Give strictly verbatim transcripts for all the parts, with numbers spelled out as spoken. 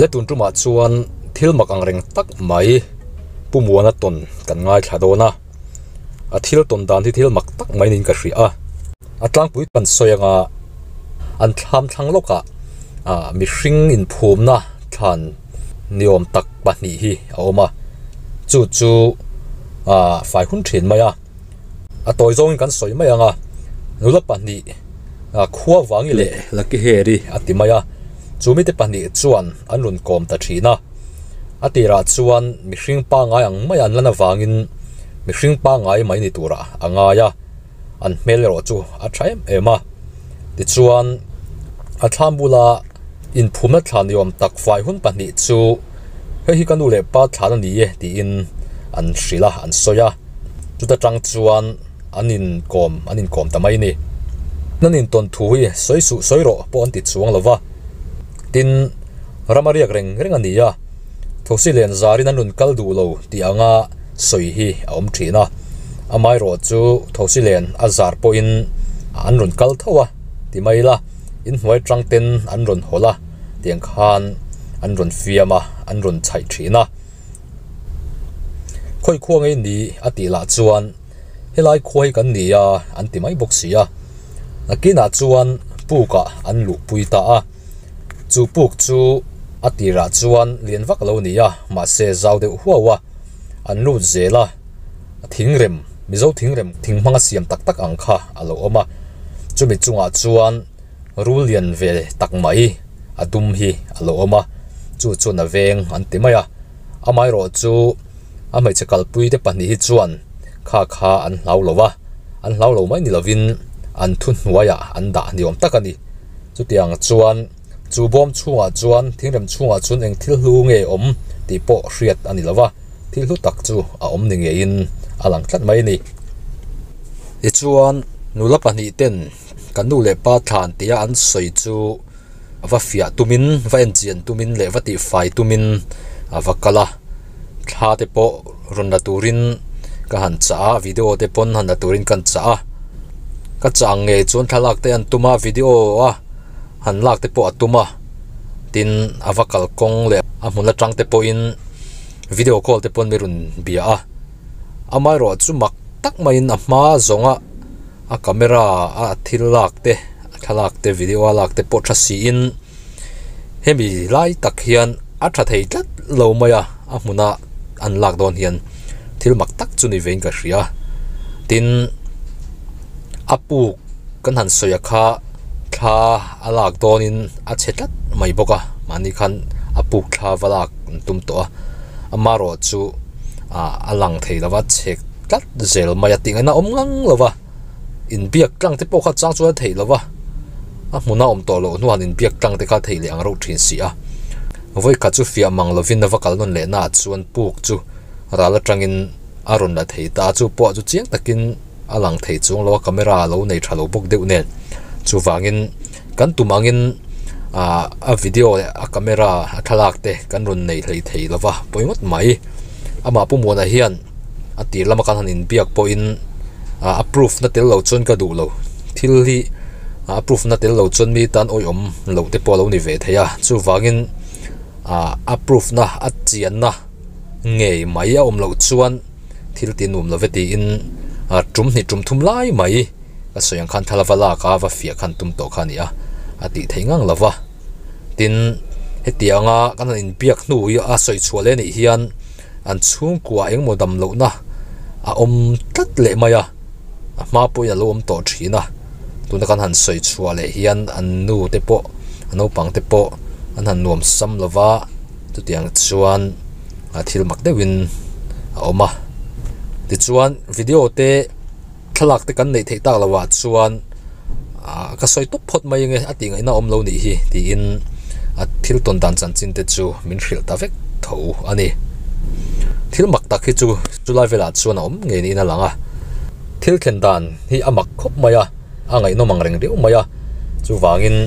le tun tuma chuan thil mak ang reng tak mai pumuana ton kan ngai thadona a thil ton dan thi thil mak tak mai nin ka hri a atlang pui pan soyanga an thlam thlang loka a mi hring in phumna than niom tak pahni hi a oma chu chu a fai hun thin mai a a toy zong kan soi mai anga nula pahni a khuwa wangi le laki heri ati mai a chumi te pahni chuan an lun kom ta thina atira chuan mi hring pa ngai ang mai an lana wangin mi hring pa ngai mai ni tura anga ya an hmel ro chu a thaim ema ti chuan a thambula in phumna thlan yom tak fai hun pahni chu he hi kanu le pa thlan ani e ti in an shrila an soya chuta tang chuan anin kom anin kom tamai ni nanin ton thu hi soi su soi ro po an ti chuang lova tin ramariak reng reng ani ya thosi len zarin an lun kal du lo ti anga soi hi om thina amai ro chu thosi len azar po in an lun kal thawa ti mai la in hnuai tang ten an ron hola tiang khan an ron fiama an ron chai thina khoi khuang ei ni ati la chuan helai khoi kan ni ya an ti mai boxia akina chuan puka an lu puita a chu puk chu atira chuan lian vak lo ni ya ma se zau de huawa an lu zela thingrem mizo thingrem thingmanga siam tak tak ang kha alo oma chumi chunga chuan rulian ve tak mai adum hi alo oma chu chu na veng an ti maya amai ro chu amai chakal pui te pani hi chuan kha kha an hlau lova an hlau lo mai ni lovin an thun waya an da niom takani chu tiang chuan chu bom chunga chuan thingrem chunga chun eng thil hlu nge om ti po hriat ani lova thil hlu tak chu a om ni nge in alang tlat mai ni e chuan nula pani ten kanu le pa than tia an soi chu va fia tumin va enchian tumin le va ti fai tumin avakala tha te po ronda turin ka han cha video te pon han da turin kan cha ka chang nge chon thalak te an tuma video a han lak te po atuma tin avakal kong le amuna tang te po in video call te pon merun bia a amai ro chu mak tak mai in ama zonga a camera a thilak te thalak te video alak te po thasi in hemi lai tak hian a tha thei tlat lo maya a hmuna an lak don hian thil mak tak chu ni vein ka hria tin apu kan han soya kha kha alak don in a chetlat mai boka mani khan apu kha walak tum to amaro chu a alang thei lawa chek tlat zel maya tinga om ngang lova in biak tlang te po kha chang chu thei lova a hmuna om to lo nuan in biak tlang te kha thei le ang ro thin si a voi ka chu fia mang lovin na vakal non le na chuan puk chu rala tangin aron la thei ta chu po chu chiang takin alang thei chung lo camera lo nei thalo bok deuh nen chu wangin kan tumangin a a video a camera a thalak te kan ron nei hlei thei lova poingot mai ama pu mona hian ati lama kan hanin biak po in approve na tel lo chon ka du lo thil hi approve na tel lo chon mi tan oi om lo te po lo ni ve theya chu wangin a approve na achian na nge mai a om lo chuan thil tin um lo veti in a tum ni tum thum lai mai a soyang khan thalawala ka wa fia khan tum to khania ati theingang lawa tin hetianga kan in biak nu a soi chhuale ni hian an chung kwa eng modam lo na a om tat le maya ma po ya lo om to thina tuna kan han soi chhuale hian an nu te po ano pang te po an han nuam sam lova tu tiang chuan a thil mak dewin a oma ti chuan video te thalak te kan nei thei tak lawa chuan a ka soi top phot mai nge ating ina om lo ni hi ti in a thil ton dan chan chin te chu min hril ta vek tho ani thil mak tak hi chu chulai vela chuan om nge ni na langa thil khen dan hi amak khop maya angai no mangreng reu maya chu wangin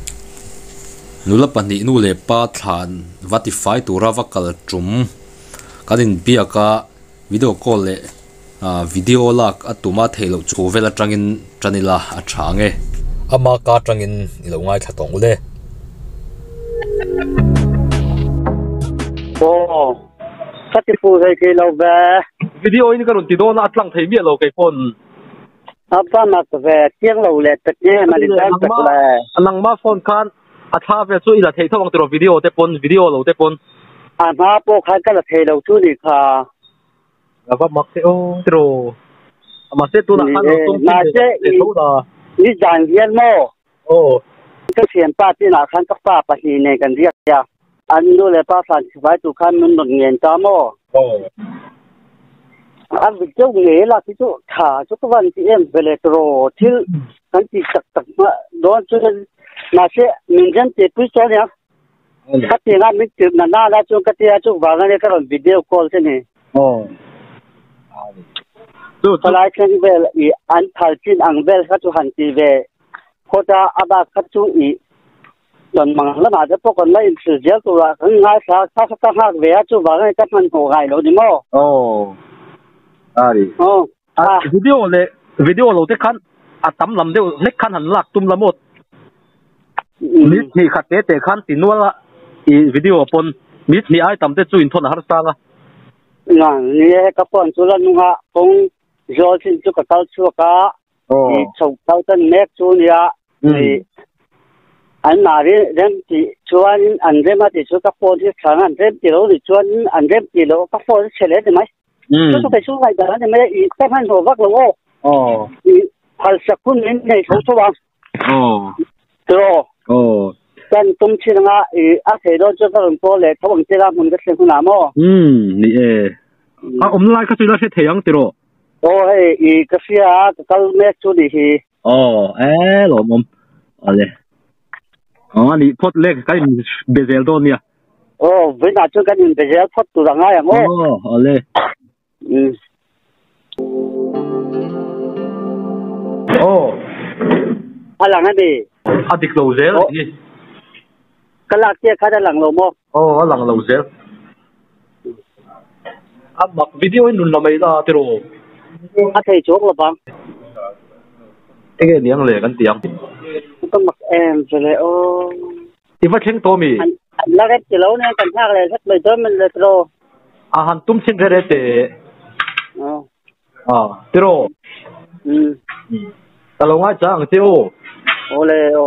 nula pani nu le pa than vatify tura vakal tum kadin biaka video call le video lak atuma thelo chu vela tangin chanila a thange ama ka tangin ilo ngai thatong ule โอ้คัดที่ฟูให้กี่เราแบบวิดีโอนี้ก็รุ่นที่โดนอัดหลังไทยเมียเราไก่ปนอับบ้านมาแบบเที่ยงเราเลยแต่เนี่ยมันได้แต่เลยหลังมาโฟนคันอัดภาพแบบช่วยละเททวังตัววิดีโอแต่ปนวิดีโอเราแต่ปนอันมาโปคันก็ละเทเราช่วยดีค่ะแล้วก็มักเซโอตัวมาเซตัวละคันเราตุ้มมาเซนี่จานเรียนโม่โอ้ก็เสียนป้าที่หน้าคันก็ป้าปะฮีในกันเรียกยาอันนู้นเลยป้าสันไว้ตุคันมันหนุนเงินจ้าโม่โอ้อันวิจุเงี้ยละที่จุขาจุกวันที่เอ็มเบลตโรที่กันที่ตักตักมาโดนจุดน่าเชื่อมินจันเจ็บปุ๊บเนี่ยคัดที่งานมิจุนั่นน่าละจุกที่จุกวางเงินก็รุ่นวิดีโอคอลใช่ไหมโอ้ดูทลายเช่นเบลอีอันทัลจินอังเบลคัดจุหันทีเวโคตรอาบาคัดจุอีจนมังแล้วมาจะพวกคนไม่สื่อเจ้าตัวง่ายสักสักสักหักเวียจุวางเงินก็มันหัวไงเราดิโม่โอ้อารีโอ้วิดีโอเลยวิดีโอเราที่คันอัดตำลำเดียวเล็กคันหันหลักตุ้มละหมดนี่ที่ขัดเตะเตะคันตินวละอีวิดีโอปนมิดนี่ไอ้ตำเตะจุยนทนหาร์สังอ่ะงั้นนี่ก็ปนจุลันนุ่งอ่ะคงจอชินจุกเต้าชัวกะอีชกเต้าตันเน็กจูเนี่ยนี่อันนารีเริ่มที่ชวนอันเริ่มมาที่ชุกกับปนที่ขังอันเริ่มที่เราที่ชวนอันเริ่มที่เรากับปนเฉลี่ยได้ไหมชุกไปชุกไปแต่ละเนี่ยไม่ได้อีกแค่พันหัววักเราโอ้อีพันสักคนนี้ในชุกชัวโอ้ตัวโอ้กันตุ้มชิงอ่ะอีอาเสดจุกกับปนเลยเขาบอกจะรับมันก็เสียคุณน้ำอ๋ออืมนี่เออ่ะอมไลน์ก็สุดแล้วเสียเทียงติโรโอ้เฮ้ยอีกเสียก็เมฆชุดดีโอ้เออหลอมอะไรอ๋อนี่พอดเล็กก็มีเบเซลตัวเนี่ยโอ้เวลาจุกันมีเบเซลพอดตัวง่ายอ่ะโอ้อะไรอืมโอ้อะไรนั่นดิอะดิกโลเซลนี่ก็ลักเจ้าข้าจะหลังโลโมโอ้หลังโลเซลอ่ะมักวิดีโอนุ่นละไม่ได้ติโรอ่ะเทโชกละบังเอ็งเลี้ยงเลยกันเตียงต้องมักแอมจะเลยโอ้อีว่าเช่นตัวมีแล้วก็จะเล่าเนี่ยกันท่าเลยสักเลยตัวมันเลยติโรอาหารตุ้มชิ้นเร่เตะอ๋ออ่าติโรอืมแต่เราว่าจังเจ้าโอ้เลยโอ้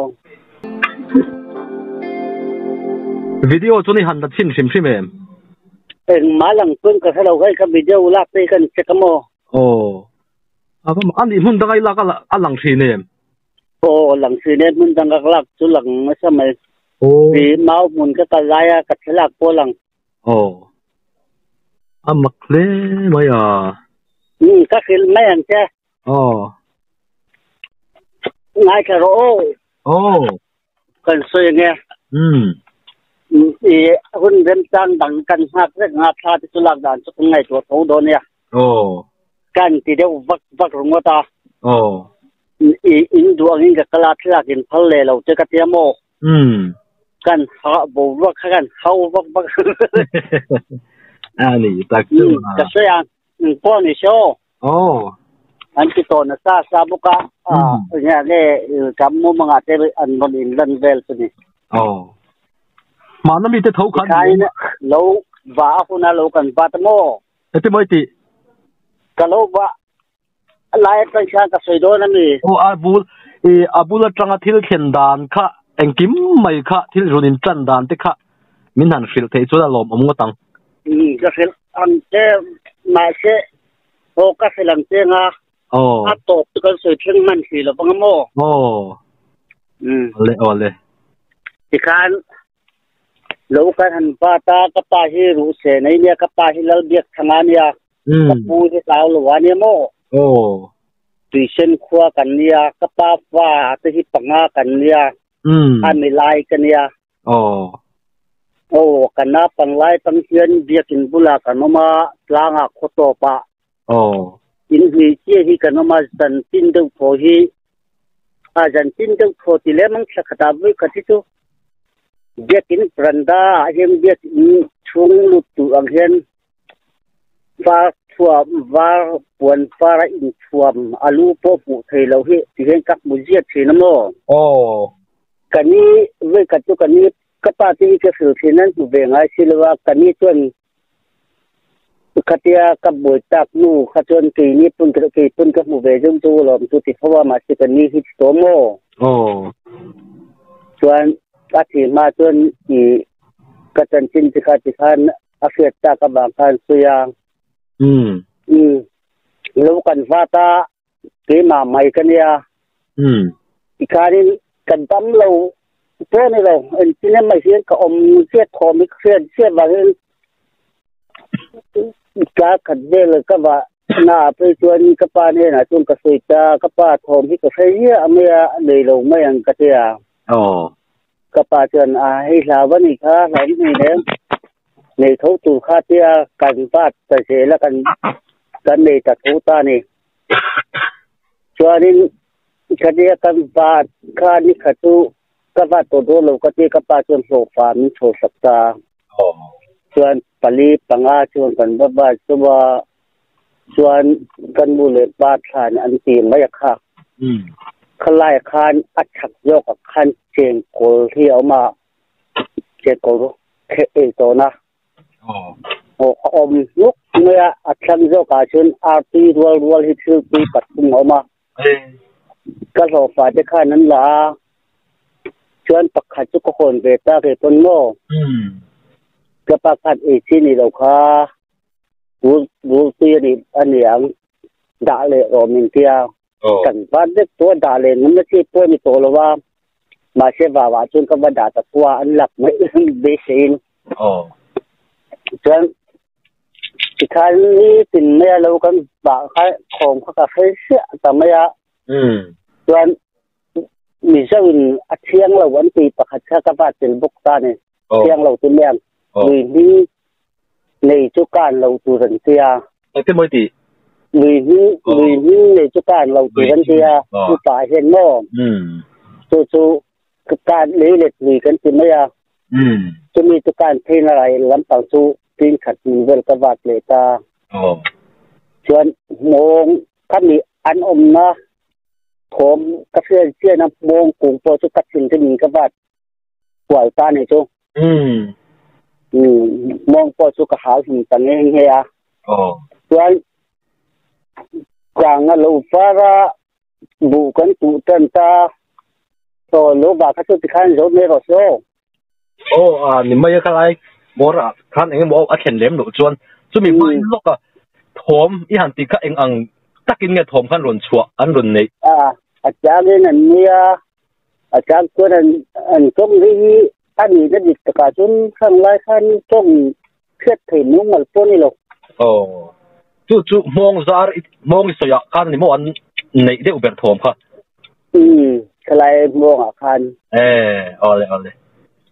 วิดีโอตัวนี้หันตัดชิ้นชิมชิมเองเอ็งมาหลังเพิ่งกับเราให้กับวิดีโอลากไปกันเช็คกันโมโอ้อ่ะผมอันนี้มันดังไงล่ะก็อันหลังสีเนี่ยโอ้หลังสีเนี่ยมันดังกับลักจุหลังไม่ใช่ไหมโอ้ปีเมาหมุนก็กระไรอะกัดฉลากโปหลังโอ้อ่ะมักเล่ไม่อ่ะอืมก็คือไม่อันใช่โอ้ง่ายแค่โอ้โอ้กันสวยไงอืมอีคุณเริ่มจังดังกันหักเรื่องงาชาติสุลักด่านสุดไงตัวโตโดนเนี่ยโอ้กันที่เดียววักวักรงวตาโอ้อีอินดวงอินกับกลาที่ลากินพัลเลเราเจอกับเทียโมอืมกันหาบูวักกันเขาวักวักอันนี้ตักจุก็เสียงป้อนนี่โชโอ้อันที่โตนะซาซาบุกะอ่าเนี่ยเนี่ยจำมุมงาเตอันบนอินลันเวลตัวนี้โอ้มาน้ำมีแต่เท่ากันเนี่ยเราว่าคุณน่ะเรากันปาตโมเอติไม่ติก็เราว่าลายตั้งชากับสวยโดนั่นนี่โอ้อาบูเออาบูละจังอาทิลเข็นดานค่ะเอ็งกิมไม่ค่ะที่รุนินจันดานติค่ะมินหันฟิลเทสุดาลมอมงตังอืมก็ฟิลอันเจมาเชโอก็ฟิลังเจงอ่ะโอ้อาตบก็สวยเชิงมันฟิลปังโมโอ้อืมเลยโอ้เลยที่คันโลกันหันปาตากปาฮิรูเซนเนี่ยกปาฮิลเบียกทางเนี่ยกับปูที่สาวหลวงเนี่ยโมโอ้ตุยเช่นขั้วกันเนี่ยกปาฟ้าที่ปังงากันเนี่ยอืมอันไม่ลายกันเนี่ยโอ้โอ้กันนะปังลายปังเชียนเบียกินบุลากันมาลางอ่ะโคตรปะโอ้อินฮีเจียฮีกันมาจันจินเดวโพฮีอาจันจินเดวโพติเลมังสักตาบุยกติตุเบียกินปรันดาเฮียนเบียกินชุงลุตุอังเฮียนฟ้าทัวฟ้าปวนฟ้าอินทัวอาลูปอปุเทเลวเฮที่เห็นกักมุจิตเทนโมโอ้กันนี้เวกัตุกันนี้ก็ปาที่จะสื่อที่นั้นอยู่เบงไอ้สิลว่ากันนี้จนขัดยากับบุตรตักนู่ขจนกี่นี้ปุ่นกระกี่ปุ่นกับหมู่เบจุ่มจูหลอมจุติเพราะว่ามาสิกันนี้ฮิตโตโมโอ้ส่วนอาทิมาจนอีกระจันจินจิกาจิคันอาเฟียตากับบางคันสุยางอืมอืมแล้วกันฟาตาเกมาไม่กันยาอืมอีกานี้กันตั้มเราเพื่อนเราเอ็นที่นั่นไม่เสียกับอมเสียทอมิเสียเสียบางเรื่องอีกาขัดเดลก็ว่าหน้าไปชวนกับป้าเนี่ยนะจนกระสุยตากับป้าทอมิก็ใช้เยอะอเมียเลยเราไม่ยังกระเทียอ๋อกับป้าเชิญอาให้สาวนี่ค่ะหลายนี่เด้ในเขาตู่ค่าเทียกันป้าแต่เสียแล้วกันกันในตัดหูตานี่ชวนนี้คดีกันป้าค่านี่ขัดตูก็ว่าตัวโดนเราก็ที่กับป้าจนโซฟามิโชสักตาชวนปลีปังอาชวนกันบ้าบ้าชวนชวนกันบุเรป้าทานอันตีไม่ยากค่ะขลายคานอัดฉักโยกกับคันเจงโกลที่เอามาเจงโกลเคเอตัวนะโอ้อมลุกเมื่ออัดฉักโยกกับชนอาร์ตีรัวรัวฮิตซิลตีปัดกุ้งเอามาก็โซฟาจะข้านั้นละชวนปักขัดจุกคนเบต้าเกปนโมก็ปักขัดเอชินี่เราค่ะรู้รู้ตีนี่อันนี้อังด่าเลยโรมินเทียกันบ้านเด็กตัวด่าเลยนั่นไม่ใช่พวกนี้ตัวละว่ามาเชื่อว่าว่าจนก็มาด่าตะกัวอันหลักไม่เบสินจนที่ครั้งนี้เป็นเมื่อเรากันบ่าใครของเขาก็เคยเสียแต่ไม่อะจนมีเจ้าอินเชียงเราวันปีประคัดข้ากับบ้านเป็นบุกตาเนี่ยเชียงเราตัวเลี้ยงมีนี้ในจุการเราตัวรันเซียไอ้ที่ไม่ดีมีนี้มีนี้ในจุการเราตัวรันเซียผู้ตายเห็นโม่จู่จู่การเลี้ยเล็ดมีกันจริงไหมอ่ะจะมีจุการเพลงอะไรลำต่างสู้ทิ้งขัดมีเวลกับวัดเลยตาชวนมงถ้ามีอันอมนะผมกระเพื่อนเชื่อนะมงกุ้งโปรจุกัดสิ่งที่มีกับวัดปล่อยตาในจูอืมอืมมองพอสุขหาสิ่งต่างๆเฮียอ๋อส่วนกลางเราฟ้าระบุกันตุตันตาโตโลบาคัตุติขันโจเมรโซโอ้อ่านี่ไม่ใช่ใครบอกอ่ะท่านเองบอกอ่ะเข็นเล็มหนูจวนจะมีไม่ลูกอ่ะถมอีหันติก็เองอังตักกินเงี้ยถมขันหล่นชัวอันหล่นนี่อ่าอาจารย์นั่นเนี่ยอาจารย์คนนั้นอันก็มีอันนี้จะดิบตะการจนข้างไล่ขันจงเคล็ดถิ่นนุ่งมันปนนี่หรอกโอ้จู่จู่มองซาร์มองสยามกันนี่มองในเด็กอุเบกถมค่ะอืมใครมองอาคารเออเอาเลยเอาเลย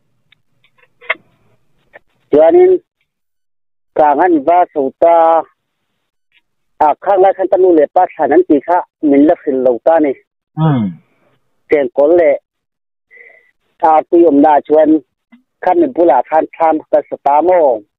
เดี๋ยวนี้กลางอันว่าสุตาอ่าข้างไล่ขันตนุเลป้าฉานั้นตีค่ะมินลักษิณเหล่าตานี่อืมเจงก้นเลยอาตุยมดาชวนขั้นเป็นผู้หลักขั้นทำกับสตาโม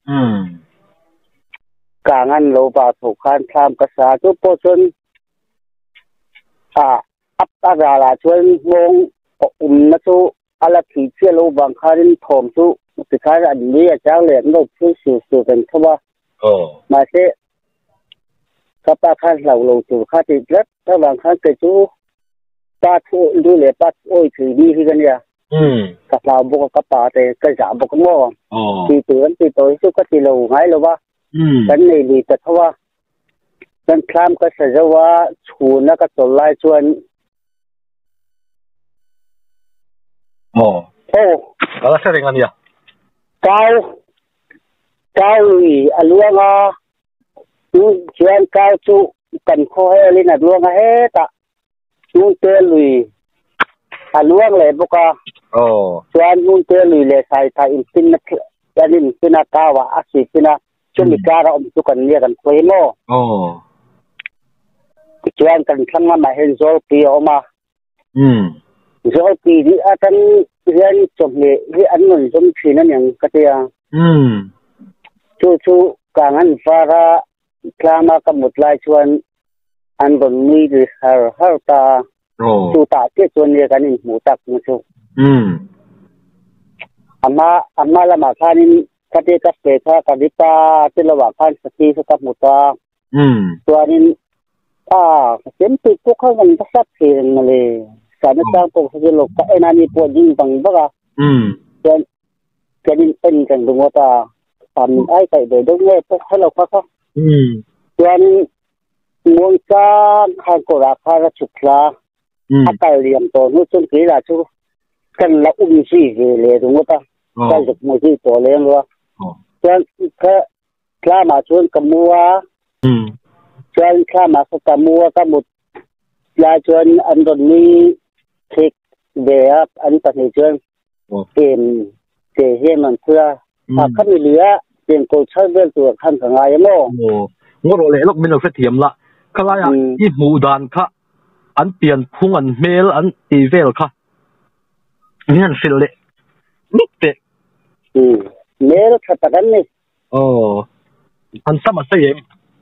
กลางอันโลบาถูกขั้นทำกับสาจุโปชนอ่าอัปตาราลาชวนงงอุ่มนัสุอะไรผีเชี่ยโลบางขั้นถมสุสุดท้ายอันนี้เจ้าเหลี่ยมโลกชื่อสื่อสื่อเป็นเขาว่ามาเช่กับป้าขั้นเหล่าโลจูข้าติดแล้วถ้าบางครั้งเกิดจูป้าทุดูเลยป้าโอ้ยถือดีที่กันเนี่ยกับเราบุกกับป่าแต่กระจาบุกง้อตีตัวตีตัวสุก็ตีเราไงหรือว่าฉันในลีแต่เพราะว่าฉันคลามก็เสียว่าชูนักก็ตัวไล่ชวนโอ้โอ้แล้วเสร็จกันเนี่ยเก้าเก้าอีอลวงอ่ะนู่นชวนเก้าจูกันคอยอะไรน่ะลวงอ่ะเฮ้ตะนู่นเตลุยอลวงเลยบุกอ่ะโอ้ชวนนู่นเตลุยเลยใส่ใส่อินฟินนักยันอินฟินนักกาวะอาศิฟินะช่วงมีการเราอมตุกันเนี่ยกันคอยโม่โอ้ชวนกันทั้งมาเห็นโซปีออกมาอืมโซปีที่อาจารย์เรียนจบเนี่ยที่อันนั้นจบที่นั่นอย่างกระเทียอืมชูชูกลางอันฟ้าระคลามากับหมดลายชวนอันบนมีหรือฮาร์ฮาร์ตาชูตาเจ้าชวนเนี่ยกันนี่หมูตักมาชูอืมอามาอามาละมาท่านี่คดีกับเปท่าคดีตาที่ระหว่างท่านสกีสกับมุตาอืมตัวนี้อ่าเส้นติดพวกเขามันก็สับเสียงมาเลยการจ้างพวกเขาจะหลบไอ้นั่นนี่ปวดยิ่งบังบ้าอืมเกินเกินเป็นกันดูว่าตาทำไอ้ไก่เดือดด้วยเนี่ยพวกเขาเราเขาเขาอืมตัวนี้มวลจ้างข้างกราคาฉุกละถ้าไก่เลี้ยงตัวนู้นจนกี่ละชูกันละอุ้มซี่เลยดูว่าตาไก่จุกมือที่ตัวเลี้ยงรัวตัวก็คลามาชวนกับมัวชวนคลามากับมัวกับหมดยาชวนอันตอนนี้เทคเดียบอันตัดชวนเกมเกเฮมันเพื่อถ้าเขาไม่เหลือเปลี่ยนโกชันเรื่องตัวขันสังหารมั้งโอ้งอโรเลยลูกไม่ต้องเสียมละก็เลยอีหมู่ดานค่ะอันเปลี่ยนพุ่งอันเมลอันอีเวลค่ะนี่อันฟิลเล่นิดเดียวอืมเมลขัดกันนี่โอ้อันสมัครเสียม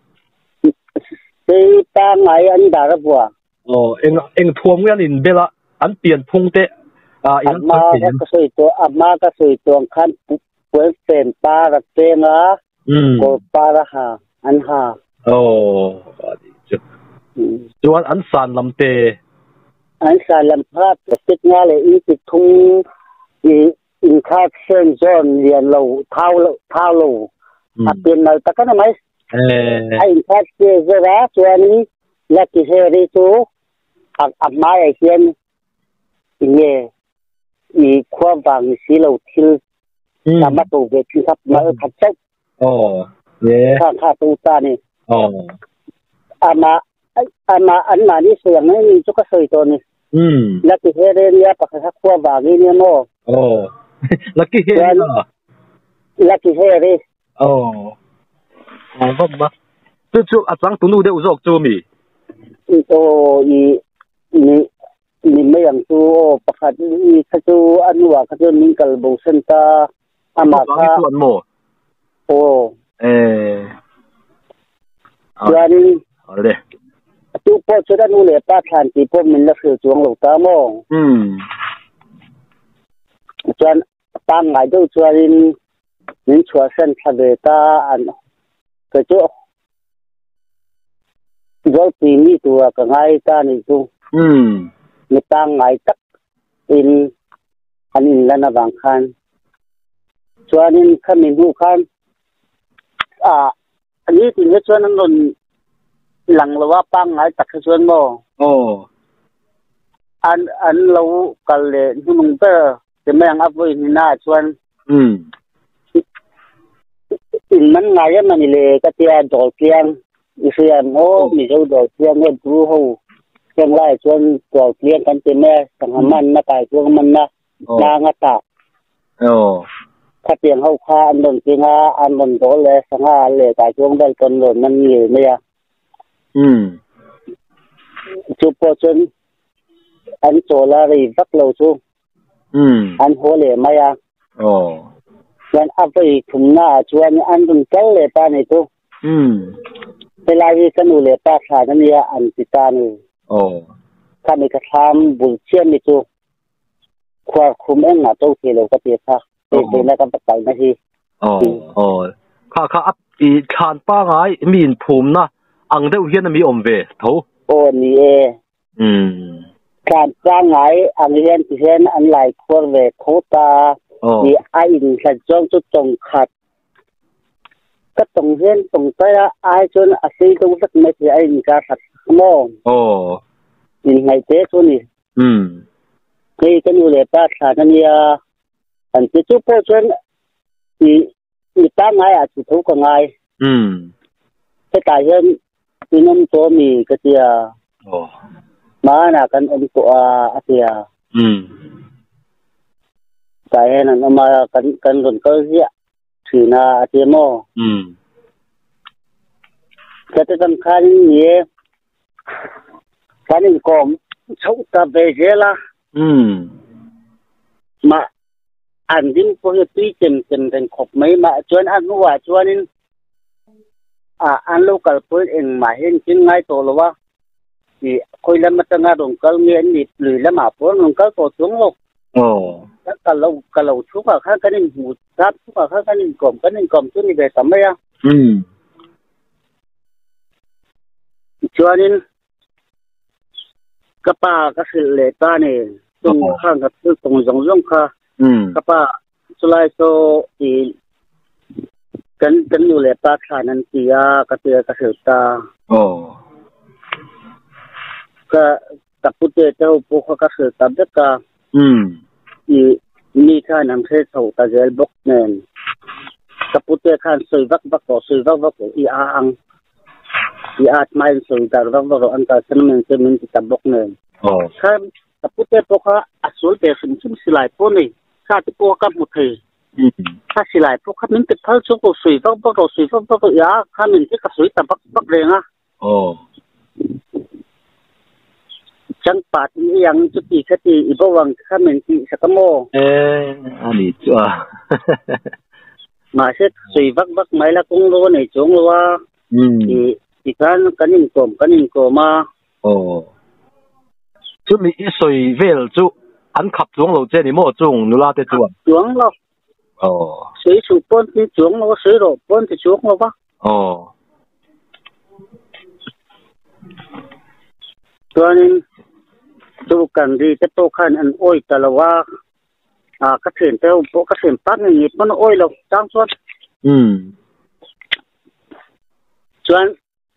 ตีตาไงอันดาร์บัวโอ้เอ็งเอ็งทวงเงินอินเบลละอันเปลี่ยนพุ่งเตะอ่าอันมาก็สวยตัวอันมาก็สวยตัวขันเปิดเป็นปลาระเตงอ่ะก็ปลาระหาอันหาโอ้จุดจวนอันสานลำเตอันสานลำพาดติดงาเลยอีติดทุ่งอีอินคาเซนจอนเรียนเราเท้าเท้าเราอันเป็นเราตะกันไหมไอ้อินคาเซนจะรักจวนนี้และกิเฮริตูอับอับมาไอเทียนเนี่ยอีความบางสีเราทิลทำมาตัวเวทีครับมาขัดเจ้าโอ้เนี่ยข้าข้าตัวตานี่โอ้อามาอามาอันมานี่เสียงนี่จุกเสยตัวนี่อืมลักกี้เฮเรียปะคักความบางนี่เนี่ยโม่โอ้ลักกี้เฮเหรอลักกี้เฮเรีโอ้อ๋อบ้าบ้าจุดจุดอาจารย์ตัวนู้นเดี๋ยวจะจูมีโอ้อีนี่นี่ไม่อย่างตัวปะคัดอีขจูอันว่าขจูนิ่งกัลบุษนตาอามาค่ะโอ้เออยันเอาเลยตัวพ่อชุดนู้นเลยป้าทานที่พ่อมันเลือกจวงหลงตามองอืมยันตั้งไงดูชวนนินชวนเส้นทะเลตาอันก็จะย้อนปีนี้ตัวก็ไงตานี่ตัวอืมมีตั้งไงตักอินอันนี้แล้วนะบางคันชวนนินขมิ้นดูคันอ่าอันนี้ถึงจะชวนนั้นนนหลังหรือว่าปังไงตักชวนโมโอ้อันอันเรากันเลยที่มึงเตอร์จะไม่ยังอัพไว้ในหน้าชวนอืมอินมันไงมันนี่เลยก็เตียนดอกเตียงอีเสียนโอ้มีเจ้าดอกเตียงเงินรู้เขาเชียงรายชวนดอกเตียงกันเต็มแม่สังหารมันนะไก่ตัวมันนะนางตาโอ้ถ้าเตียงเขาคาอันนนจริงอ่ะอันนนโตเลยสังหารเลยไก่ตัวได้กันหล่นมันเหนื่อยไหมอ่ะอืมจุดพอจนอันโจลารีบักเราชูอืมอันหัวเลยไหมอ่ะโอ้ยันอัปอีคุมหน้าชวนอันตุนเกลเลยป้านี่ตัวอืมเวลาที่กันอยู่เลยป้าขาดนี่อันติตานี่โอ้ข้ามีกระทำบุญเชื่อนี่ตัวควาคุมเอ็งหน้าตัวที่เราก็เปียกค่ะเป็นเป็นแล้วกันไปนะทีโอ้โอ้ข้าข้าอัปอีชานป้าไงมีนภูมินะอังเดียวเฮียนมีอมเวทูโอ้นี่เออืมการจ้างไงอังเฮียนที่เฮียนอันไหลควรเวโคตามีไอ้อินขัดจ้องจุดตรงขัดก็ตรงเฮียนตรงไปละไอ้จนอาศัยตรงสักไม่ใช่ไอ้อินการขัดมองโอ้อินไงเต้ตัวนี้อืมนี่กันอยู่เลยป้าขาดนี่อันที่จุดพอจนมีมีตั้งไงอาจจะทุกข์กับไงอืมแต่การเฮียนที่น้ำตัวมีก็เสียโอ้มาหน้ากันอมตัวอาเสียอืมแต่เห็นนั่นมากันกันคนก็เสียถือหน้าอาเสียโม่อืมก็จะต้องการนี่การนี้ก็ชุดตาเบเจล่ะอืมมาอันดิ้งพวกที่เต็มเต็มเป็นขบไม่มาชวนอันนู้นชวนนี้อ่าอันลูกกับเพื่อนเองมาเห็นจริงไงตัวหรือว่าที่คุยแล้วมาตั้งงานลงก็เงียบนิดหรือแล้วมาพูดลงก็ตัวสูงลงโอ้ก็เราก็เราทุกข์ข้ากันนี่หูรับทุกข์ข้ากันนี่กลมกันนี่กลมตัวนี้แบบทำไมอ่ะอืมชัวร์นี่ก็ป้าก็คือเลต้านี่ตรงข้างกับตรงตรงตรงค่ะอืมก็ป้าสุดท้ายโซอีกันกันอยู่เลต้าขานันตีอ่ะก็เตือนก็เสือตาโอ้ก็ตับพุทธเจ้าพวกก็เสือตาเด็กก็อืมอีมีข้านำเทศเขาตาเจลบกเนนตับพุทธข้านสวยวักวักก็สวยวักวักก็อีอาอังอีอาดไม่สวยแต่วักวักก็อันตรายมันจะมันจะตับบกเนนโอ้ข้าตับพุทธพวกเขาอัศวินเป็นสิ่งที่สิลายพวกนี้ข้าที่พวกกับมุทีข้าสิลายพวกข้ามันเป็นพัลชุกก็สวยวักวักก็สวยวักวักก็อีอาข้ามันที่ก็สวยแต่วักวักเรงอ่ะโอ้จังปัดนี่ยังจุดที่คดีอีบวังข้ามันที่สักโมเอออันนี้จ้ะมาเช็ดสวยวักวักไม่ละคงรู้ในจงรู้ว่าอืมอีอีการกันนิ่งกลมกันนิ่งกลมมาโอ้จุดนี้สวยเวลจุอันขับจงเราเจนี่โม่จงนุลาเตจวนจงเราโอ้สวยสุดปนที่จงเราสวยเราปนที่จงเราปะโอ้ตัวนี้ดูกันดีจะโตขันอันอ้อยแต่ละว่าอ่ากระเทียมเต้าพวกกระเทียมปั้นอย่างนี้มันอ้อยเราจ้างส่วนอืมส่วน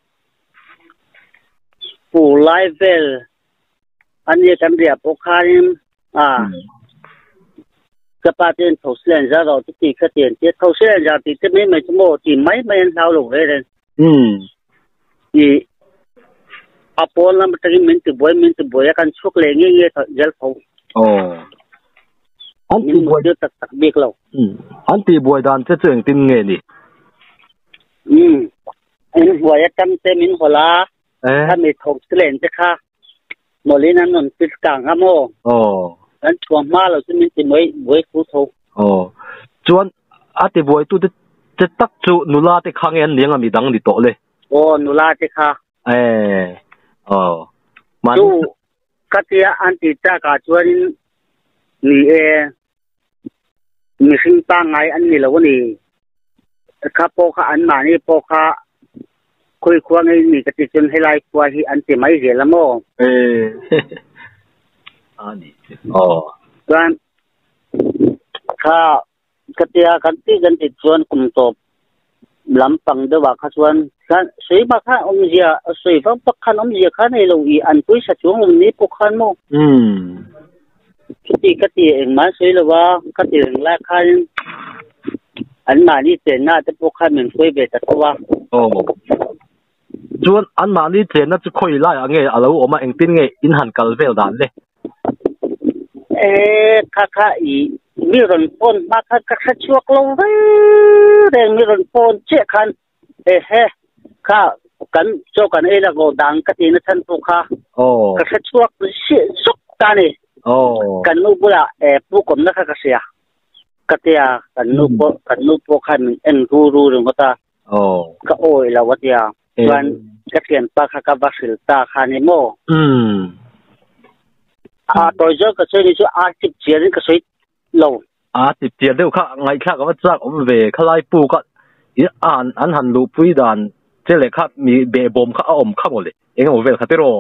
ผู้ไลฟ์เวลอันนี้กันเรียบพวกข้านี่อ่ากระปาเตียนเขาเสียนจะเราที่ตีกระเทียมที่เขาเสียนจะตีจะไม่ไม่ชั่วโมงที่ไม่ไม่เราหลงเลยเลยอืมอีอาปอนแล้วมันจะมินต์บอยมินต์บอยกันชุกเลี้ยงเงี้ยเจลเขาโอ้อันตีบอยเดือดตักตักเบียกเราอืมอันตีบอยดันจะเจอติงเงี้ยนี่อืมอันบอยกันเต็มินหัวละถ้ามีทงเสียนจะค่ะโมลีนั้นนนติดกลางครับโมโอ้อันช่วงมาเราจะมินต์บอยบอยคู่ทงโอ้จวนอันตีบอยตัวจะจะตักจูนุลาเตขังเงินเลี้ยงมีดังดิโตเลยโอ้นุลาเตค่ะเออโอ้มันดูกัตยาอันติดจากจวนนี่เอมีสิ่งต่างไงอันนี้แล้วนี่ข้าโปข้าอันมานี่โปข้าคุยควงไอ้นี่กติจนให้ไล่ควที่อันติไม่เห็นละโมเอออันนี้อ๋อกันข้ากติยากันติกันติดจวนกลุ่มตบลำปังเดว่าข้าชวนกันสวยมากข้าอมเจียสวยฟังปักขันอมเจียข้าในเราอีอันปุ้ยสัจจงนี้พวกขันโมอืมกติกติเองมาสวยเลยว่ากติเองแรกขันอันมานี่เจนน่าจะพวกขันเหมือนคุยเบ็ดแต่ว่าโอ้จวนอันมานี่เจนน่าจะคุยไล่อะไรอะไรออกมาเองติ้งไงอินหันกัลเวลดันเลยเอ๊ะข้าข้าอีมีรอนปนมาข้าข้าชัวกลงเรื่องมีรอนปนเจ้าขันเอ๊ะเฮ้ข้ากันโจกันเอละโกดังกตินทันตุข้าโอ้ข้าชัวกเสียสุกตานี่โอ้กันนูบุระเอ๊ะผู้คนนักข้าเสียกติยากันนูปกันนูปขันเอ็นรูรูเรื่องก็ตาโอ้ก็โอ้ยละวัดยาวันกติยนปากข้ากับบัสิลตาข้านี่โมอืมอ่าตัวเจ้าก็ใช้ในช่วงอาทิตย์เจียนก็ใช้ลงอาทิตย์เจียนเดี๋ยวข้าไงข้าก็ว่าจากอมเวข้าไล่ปูก็อีอ่านอันหันลูปุยดานเจ้าเลยข้ามีเบบอมข้าอมข้าหมดเลยเองก็บอกเวลข้าเตโร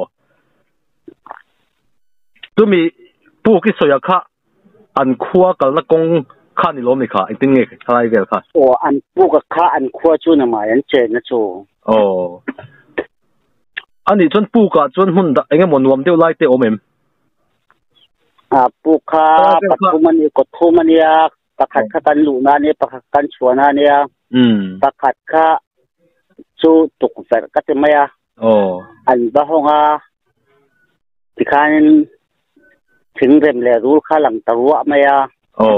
ตัวมีปูกิสอยข้าอันขั้วกันละกงข้านี่ล้มเลยข้าเองตึงเงยข้าไล่เวลข้าโอ้อันปูกับข้าอันขั้วจูนมาอันเจนนะจูโอ้อันนี้จนปูกับจนหุ่นเองก็มันรวมเดี๋ยวไล่เตอเมมอ่าปูคาปัทุมันนี่กดทุมันเนี่ยประคัดข้ากันหลูนาเนี่ยประคัดกันชัวนาเนี่ยอืมประคัดข้าจูตุกแฝดก็จะไม่อ่ะโอ้อันบ้าห้องอ่ะที่ข้านี่ถึงเริ่มเลยรู้ข้าหลังตัวไม่อ่ะโอ้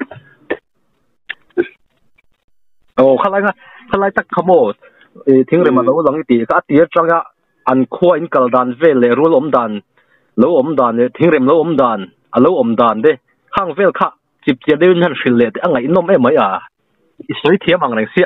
โอ้ข้าไรก็ข้าไรตักขโมยเออถึงเริ่มมารู้หลังตีก็ตีจังก็อันขั้วอินกัลดันเวลเลยรู้ล้มดันรู้อมดันเนี่ยถึงเริ่มรู้อมดันอ่ะรู้อมดันเด้ข้างเวลข้าจิบเจียได้ยินหันสิเลยแต่อะไรน้องไม่ไหมอ่ะสวยเทียมอะไรเสีย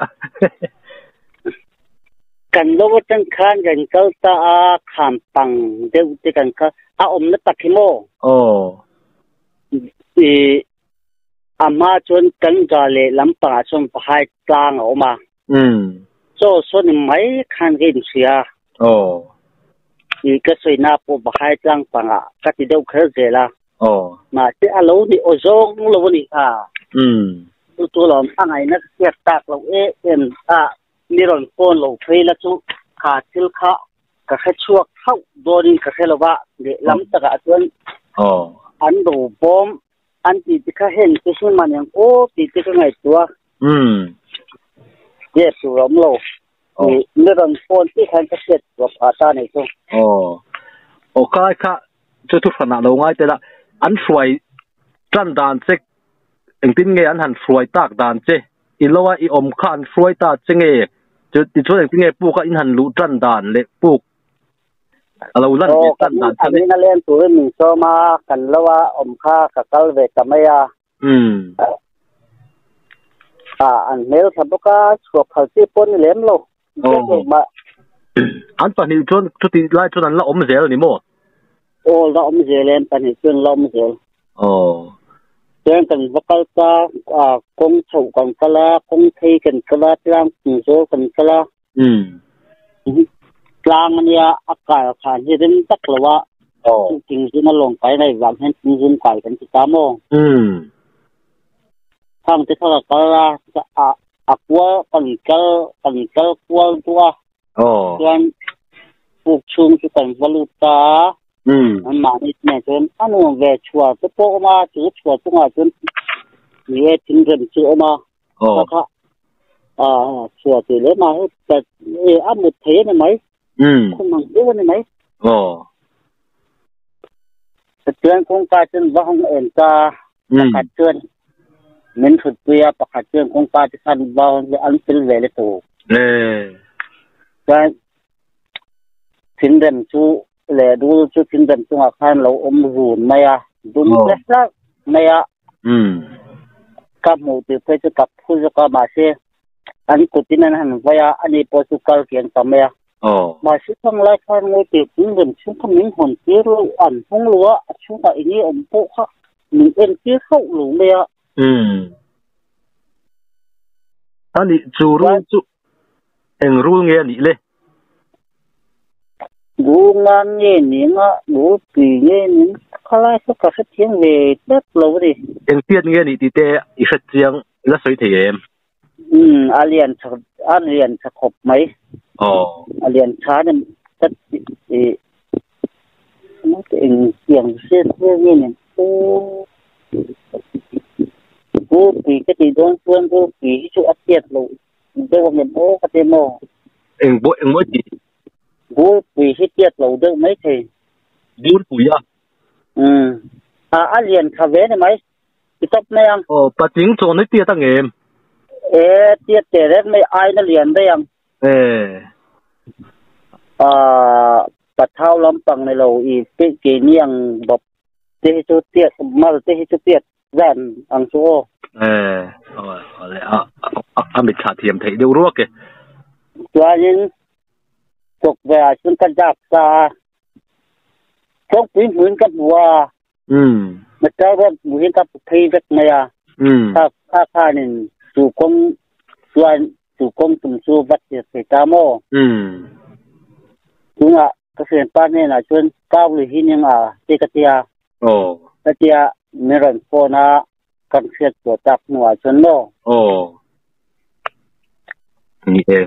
กันโลกจังคันกันเขาตาขามปังเดี๋ยวจะกันเขาอาอมนักตักขิโมโอ้อีอามาจนกันกาเลลำปางจนพายกลางออกมาอืมโจส่วนไม่คันกินเสียโอ้อีก็สวยน่าปูพายกลางปังอ่ะก็ติดเอาเครื่องเจล่ะโอ้มาที่อาลูนี่โอโซงลูนี่อ่ะอืมตัวตัวเราทั้งไงนักเสียตากเราเอเอ็มอ่ะนี่เราโอนเราเฟรละจุขาดทิลขาก็แค่ชั่วเข้าโดนก็แค่เราว่าเดี๋ยวลำตะกะจนโอ้อันดูบอมอันที่ที่เขาเห็นที่ซึ่งมันยังโอ้ที่ที่เขาไงตัวอืมเจ็บตัวเราโลนี่นี่เราโอนที่เขาจะเจ็บตัวผ่าตาในตัวโอ้โอ้ก็ค่ะจะทุกขณะเราง่ายแต่ละอันสวยจันดานเซ็กเอ็งติ้งเงอันหันสวยตากดานเจอีโลว่าอีอมข้านสวยตาเจเงจะติดช่วยเอ็งติ้งเงปูก็อินหันรู้จันดานเล็กปูเราลั่นจันดานอันนี้นั่นเล่นตัวมีโซมากันแล้วว่าอมข้ากับกัลเวตไม่ยาอืมอ่าอันเมลทับก็ชวบเขาที่ปนเลี้ยมโลโอ้มาอันตอนนี้ชวนชุดที่ไล่ชวนนั้นละอมเสียแล้วนี่โมโอ้ละอมเสียเล่นตอนนี้ชวนละอมเสียโอ้เรื่องกันว่าก็จะอ่ากงฉกกันก็ละกงเทกันก็ละกลางกินโซกันก็ละอืมกลางมันเนี่ยอากาศขาดที่เรื่องตักเลยว่าจริงๆที่มันลงไปในวันเห็นจริงๆไก่กันที่ตามองอืมทางที่เขาก็ละจะอ่ะอ่ะกัวกันก็กันก็กัวตัวโอ้ส่วนปลูกชุมที่เป็นวาลุตาอืมมันมาอีกเนี่ยจนอันนู้นเวชัวตัวโตมาจุดชัวตัวมาจนมีเอทิ้งเงินชัวมาแล้วก็อ่าชัวตีเลยมาแต่เอออันมุดเทนี่ไหมอืมคุณมังดูนี่ไหมโอ้เตือนโครงการจนว่าห้องเอ็นกาประกาศเตือนเหมือนสุดเปียประกาศเตือนโครงการที่ท่านว่าอันเป็นเวลาตัวเออแต่ทิ้งเงินชูเลยดูชูทิ้งเงินชูอาคารเราอมรูนไม่อะดูไม่ละไม่อะอืมกับหมู่ที่ไปจะกับผู้จะกับมาเสียอันกุฏินั้นหันไว้อันนี้พอสุกาลเกียงทำไมอะมาสิทั้งหลายคนงูติดเงินชุ่มขมิ้นหอนเตี้ยรู้อันพงลัวชุ่มกับอันนี้อมโป๊ะหนึ่งเอ็นเตี้ยเข้าหลุมเลยอ่ะอืมอันนี้จูรู้จูเอ็งรู้เงี้ยนี่เลยรู้งานเงี้ยนี่งะรู้ปีเงี้ยนี่ข้าไล่สักกระเทียงเวทเล็กเราดิเอ็งเตี้ยเงี้ยนี่ตีเตะอีกเทียงแล้วสวยเทียมอืมอาเรียนอาเรียนสะขบไหมอ๋ออาเรียนช้าเนี่ยตัดเออนั่นเองเสียงเสียงเรื่องนี้เนี่ยโอ้กูปีก็ตีโดนเพื่อนกูปีที่ช่วยอัดเสียดลูกเดี๋ยวเงินโอ้ก็เต็มโม่เอ็งบ่เอ็งบ่ตีกูปีที่เสียดลูกเดี๋ยวไม่ใช่ดูนปุ๋ยอ่ะอืมอ่าอาเรียนคาเฟ่เนี่ยไหมติดต่อไม่ยังโอ้ปัจจิงโซนนี่เตี้ยตั้งเอ็มเอ๊ะเตี้ยแต่เล็กไม่อายนั่นเรียนได้ยังเอออ่าปัดเท้าล้ำปังในเราอีเตะเกเนียงแบบเตะชุดเตี้ยมาเตะชุดเตี้ยแว่นอังโซเออเอาเอาเลยอ่ะอ่ะอ่ะมิดขาเทียมเทเดียวรัวเกตัวยิงตกเวลาชุนกันจากซาต้องปีนเหมือนกับวัวอืมมันจะว่าเหมือนกับพีเล็กเมียอืมถ้าถ้าข้านี่สู่กงส่วนสู่กงตุ่มสู่วัดเสียตามโมอืมถึงอ่ะเกษตรป้านนี่นะชวนก้าวหรือหินยังอ่ะเจกเตียโอ้กเตียเมรันโฟนากันเสียตัวจับหน่วยชนโลโอ้นี่เอง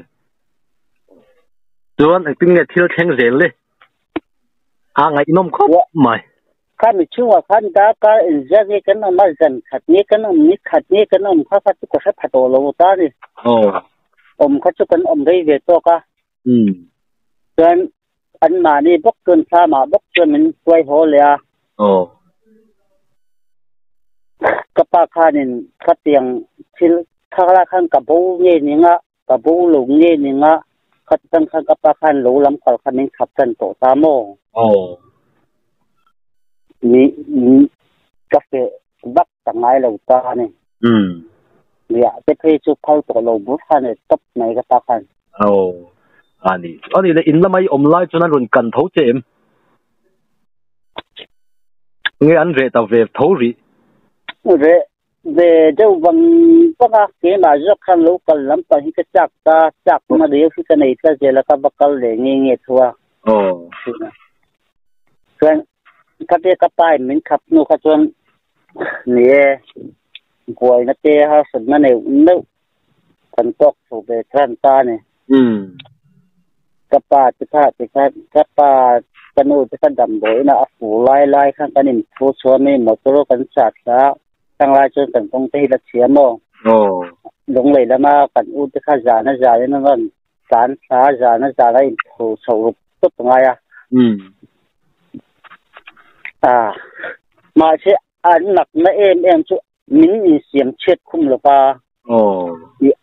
ส่วนไอ้ตึงเนี่ยที่เราแข่งเสียเลยอ่างไอ้นมครบไหมข้ามีชื่อว่าข้าด่าการอินเดียกันน้ำมันจันขัดนี้กันน้ำนี้ขัดนี้กันน้ำข้าพัดทุกข์พัดโตโลตาดิโอ้อมข้าจุกันอมได้เวทโตกะอืมส่วนอันมานี่บกเกินข้ามาบกเกินมันช่วยโหเลยอ่ะโอ้กับป้าข้านี่ข้าเตียงที่ข้าละข้างกับบูเงี้ยนี่งะกับบูหลงเงี้ยนี่งะข้าตั้งข้างกับป้าข้าหลูลำเขาข้านี่ขับกันโตตามโมโอ้นี่กาแฟบักต่างไงเราตาเนี่ยอืมเนี่ยจะเคยจุดเข้าตัวเราบุษาเนี่ยตบไหนก็ตาคันโอ้อันนี้อันนี้เลยอินละไม่อมไล่จนนั้นรุนกันเท่าเจมเงี้ยอันเรตเอาเวฟเท่ารี về về đâu bằng các cái mà rất khăn lâu cần lắm phải cái chắc ta chắc mà điều cái này cái gì là các bác cần để nghe nghe thôi. Ồ. Cái cái cái cái bài mình khắp nu cái chuyện nè quay nó tê ha sân nó này nó cần tóc thuộc về trăn ta này. Ừ. Cái bài cái cái cái cái bài cái nu cái đầm bồi nó phủ lai lai khăn cái niệm phù số mình một số cái sát đó tăng lai cho tận công ty là chiếm mò. Ồ. Đúng vậy là mà cần u cái khá giả nó giả nó còn cán xá giả nó giả đây thủ sầu rụp tốt ngay à. Ừ. À mà sẽ ăn nặc nó em em chú mình nhìn xiêm chết khung là ba. Ồ.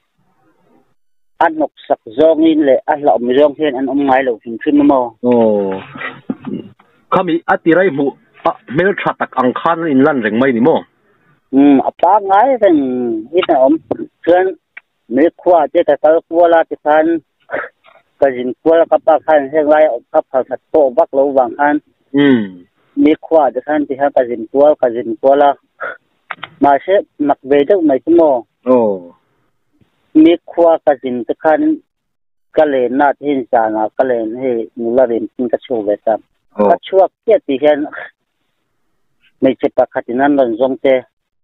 Ăn nọc sặc rong in lệ ăn lọ mì rong thiên ăn ông ngay lẩu phình phình mà. Ồ. Kami atirai mu mel chatak ang khan in lan reng mai ni mo. Ừ, apa ngay thì ít là ông chuyện mấy khoa chế cái cái khoa là cái khăn cái gì khoa là các bác khăn hiện lại các bác thật to bác lâu vàng khăn. Ừ. Mấy khoa cái khăn thì hai cái gì khoa cái gì khoa là mà sẽ mặc về đâu mấy cái mò. Ồ. Mấy khoa cái gì cái khăn cái lên nát hiện ra là cái lên hay mula lên cái chuột vậy sao? Cái chuột kia thì hiện mấy chế bác khát nên lần giống thế.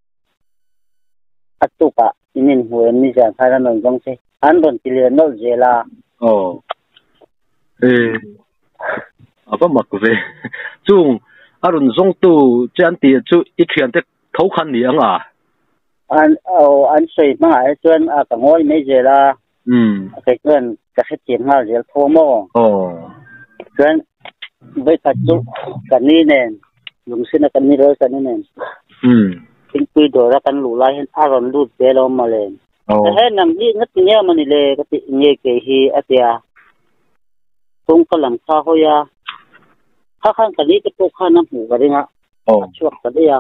Atu pa inin huwen ni jan thana nong jong se an don tilian no jela oh e apa mak ve chung arun jong tu chan ti chu i khian te thau khan ni anga an o an sei ma ai chuan a ka ngoi me jela um cái chuan ka se chin ha jel tho mo oh chuan ve ka chu ka ni nen lung sin ka ni ro ka ni nen um tin quy đồ ra căn lũ lai hen aron lút bé lo mà lên cái nằm đi ngất nhẹ mà đi lệ cái nhẹ cái hi ở đây tung cái làm sao thôi à khác khác cái này cái tô khăn nằm ngủ cái đấy ngã chuột cái đấy à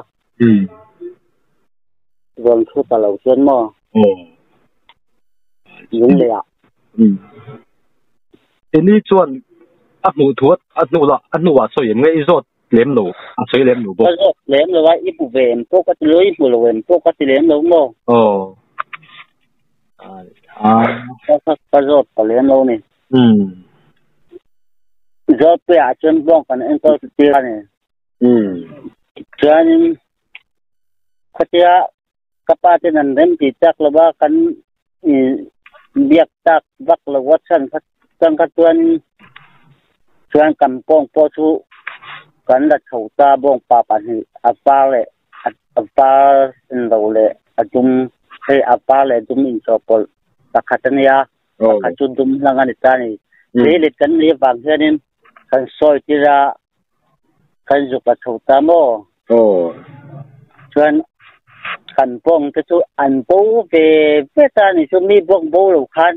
rồi cứ ta lâu chân mà đúng đấy à anh đi chuan ăn mù thuốc ăn nụ là ăn nụ à soi ngay rồi lém nụ à soi lém nụ bố lém rồi vậy ít bù về em tô cái lưới bù rồi em tô cái lém đúng không ồ à cái cái rồi cái lém đâu này ừ rồi bây giờ chân bông cái này có tiền này ừ cho nên cái kia các bạn thì nên đem chỉ chắc là ba cái việc chắc bắt là vật sản xuất trong các tuần tuần cầm bông po chu cái là thầu ta bông pa pa thì apa lệ apa đâu lệ chúng hay apa lệ chúng mình cho pol tak katanya tak chúng chúng langan itu ni jadi kan ni bangsa ni kan soi tira kan juga thầu ta mo oh tuần kan bông cái chu an bông về về ta ni chu mi bông bông lâu khan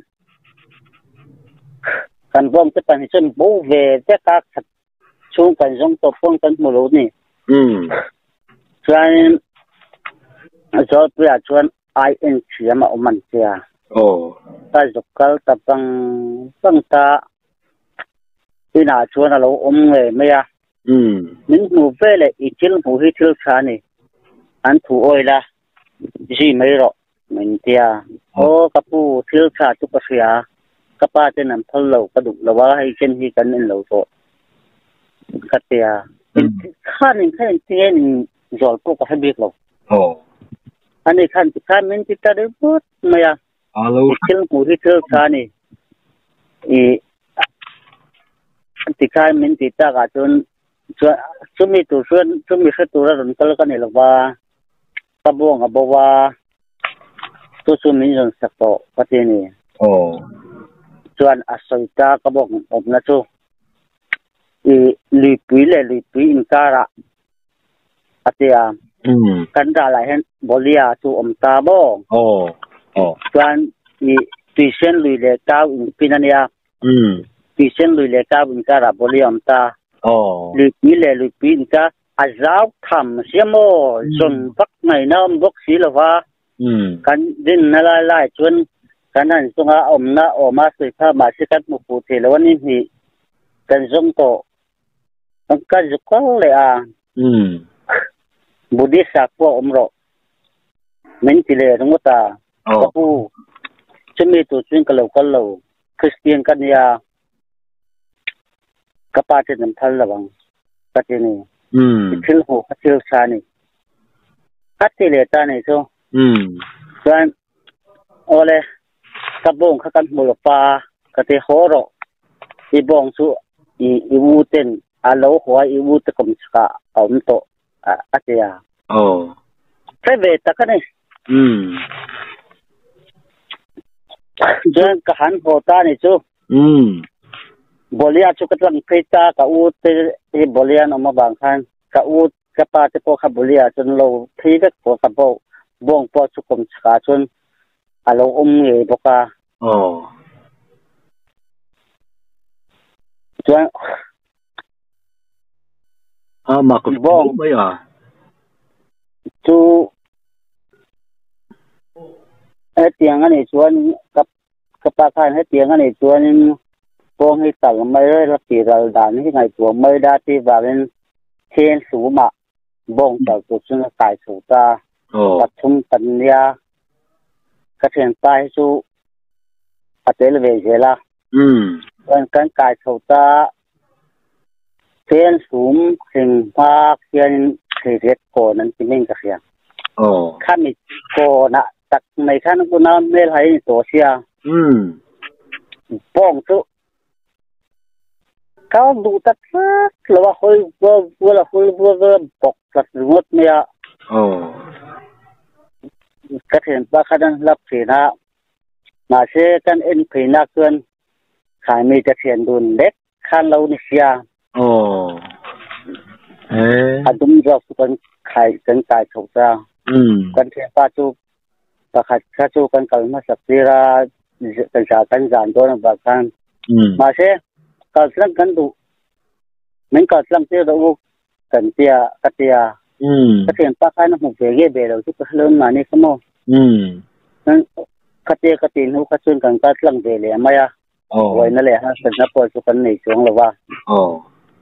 kan bông cái ta ni chu bông về về các chung kan giống tổ bông kan mù lúa ni um chuan rồi bây giờ chuan ai in chia mà ông mình chia oh ta dục cái tập bằng bằng ta khi nào chuan là lâu ông người mấy à um mình mù về lại ít chừng mù hết thiếu cha này anh thu oi là gì mấy rồi mình chia ô các phụ thiếu cha chụp cái gì à các ba trên nằm thâu lâu cái đục lâu hay trên hi cần nên lâu rồi cái tia khá nên khá nên tiền rồi cô có phải biết rồi oh anh ấy khăn khá mình chỉ ta được bớt mà à alo chừng mù hết thiếu cha này thì thì khá mình chỉ ta cả chun chúng mình tụi xuân chúng mình sẽ tụi ra rồi cái này là ba ta buông à bao ba tụi chúng mình rồi sắp tổ cái tiền này oh chuan à soi ta cái bông ốm na chu i lì pui le lì pui in cara atia um kan da lại hen bolia chu om ta bo oh oh chuan i tuition lui le cao in pinania um tuition lui le cao in cara bolia om ta oh lì pui le lì pui in ca a zau tham siamo zon bắc ngày nam bốc xí là va um kan din na lai lai chuan kan han sunga om na oma sui kha ma se kat mu pu the lo ni hi kan zong to kan ka zukal le a um buddhist sa ko om ro mình chỉ là đúng ta có phu chứ mi tụ chuyên cái lầu cái lầu Christian cái nhà cái ba trên nằm thal là bằng cái gì này thiếu hồ cái thiếu xa này cái gì là ta này thôi rồi ô lê cái bông cái căn mùi pa cái gì hồ rồi cái bông số i i u tên à lâu hoa i u tên cầm ska ông to à cái gì à cái về ta cái này rồi cái hắn hồ ta này chứ bolia chu katlang kita ka u te e bolia no ma bang khan ka u ka pa te po kha bolia chun lo thi ka ko ka bo bong po chu kom chha chun alo um nge boka oh chuan à mà có bong mấy à chu hết tiếng anh chuan ka ka pa khan hết tiếng anh chuan bong hi tal mai ra ti ral dan hi ngai tu mai da ti ba len chen su ma bong tal tu chung kai su ta ta thum tan ya ka chen tai su atel ve jela um kan kan kai su ta chen sum sing pa kian khiret ko nan ti meng ka sia oh khami ko na tak mai khan ko na mel hai to sia um bong tu cao đủ tất cả là hơi vừa vừa là hơi vừa vừa bọc chặt ngót mía. Oh. Cái hiện ba khán lắp thì na, mà sẽ cái em thì na cơn, khai mi cái hiện đồn đẹp khán lâu như xia. Oh. Eh. À đúng rồi, cái khai cái tài sầu ra. Um. Cái hiện ba chú, ba khai khai chú cái cái mà sắp ra cái giá cái giá đó là ba khán. Um. Mà sẽ kalau selang kan tu, mereka selang tu dah kan dia katia, katia pakai nak mungkin bela tu kalau mana semua, kan katia katia nu kacun kan kat selang bela maya, wah ini leh ha kenapa tu kan ni cuang lewa. Oh,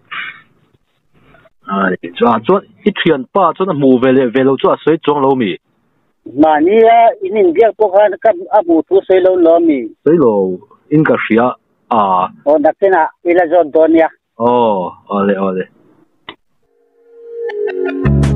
ah, cuang cuang itu pa cuang mu bela bela cuang sui cuang lau mi. Mana ini dia pokok kan abu tu sui lau lau mi. Sui lau, ingat siapa? Ah. Oh, nak kena ila zon donia. Oh, oleh oleh.